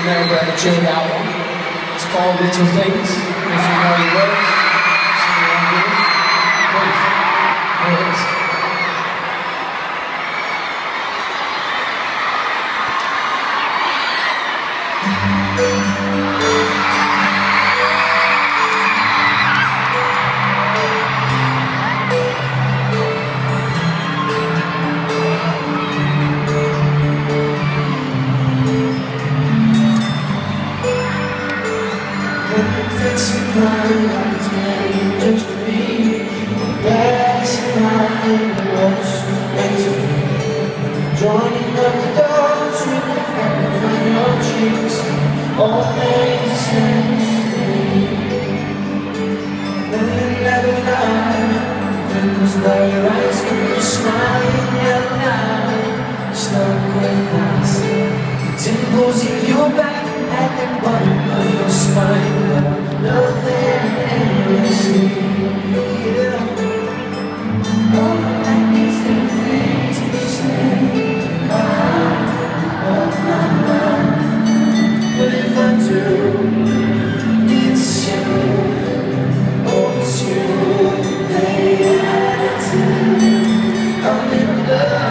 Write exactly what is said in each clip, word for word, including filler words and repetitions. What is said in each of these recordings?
remember and enjoy that one. It's called Little Things. If you know your words, sing along with it. Please. Here it is. It's made just for me. That's mine, what's meant to be. Joining up the dots with the freckles on your cheeks, all makes sense to me. Then never lie, fingers by your eyes, when you smile, never lie. Stuck with us, the dimples in your back at the bottom of your spine. Nothing endlessly, yeah. All I need is the things you say. Out of my mind. But if I do, it's you. Oh, it's you. The attitude. I'm in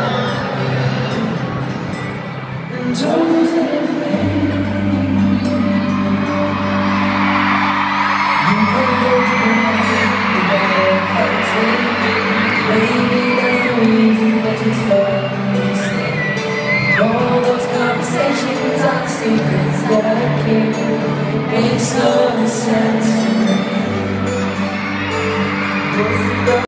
love. And always that way. All those conversations on secrets that I keep, makes no sense.